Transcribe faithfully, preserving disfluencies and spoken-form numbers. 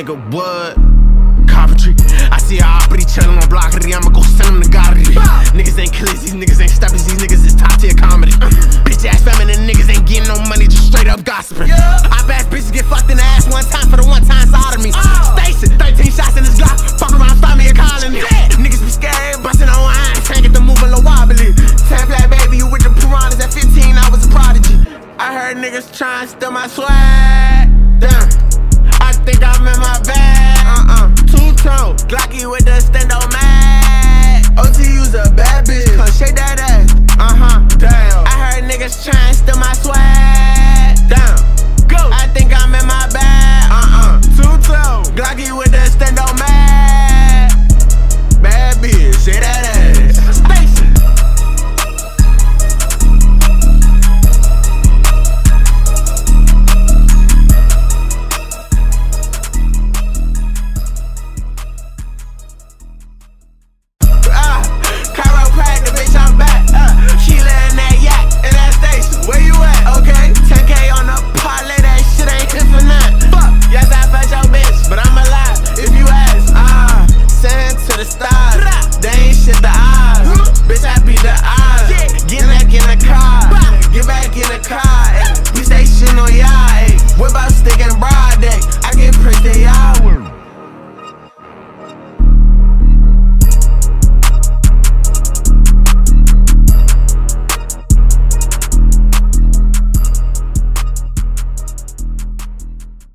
nigga would. Carpentry, I see a opry chillin' on block, I'ma go send him to Goddard. Niggas ain't killers, these niggas ain't steppers, these niggas is top tier comedy. Bitch ass feminine niggas ain't getting no money, just straight up gossiping. Op ass bitches get fucked in the ass one time for the one time sodomy. Station, thirteen shots in his Glock, fuck around, start me a colony. Niggas be scared, bustin' on wine, can't get the moving low wobbly. Ten flat baby, you with the piranhas at fifteen, I was a prodigy. I heard niggas tryin' steal my swag. Damn, I think I'm in my bag. Uh-uh, two-tone, Glocky with the stendo mag. O T U's a bad bitch, come shake that ass. Uh-huh, damn. I heard niggas tryin' steal my swag. Damn, go. I think I'm in my bag. Uh-uh, two-tone, Glocky with the stendo mag. Bad bitch, shake that ass. Station. Where you at? Okay, ten K on the parlay, that shit ain't hit for nothing. Fuck, yes I fucked your bitch, but I'm alive. If you ask, ah, uh, send to the stars. They ain't shit the odds. Bitch, I beat the odds. Get back in the car. Get back in the car.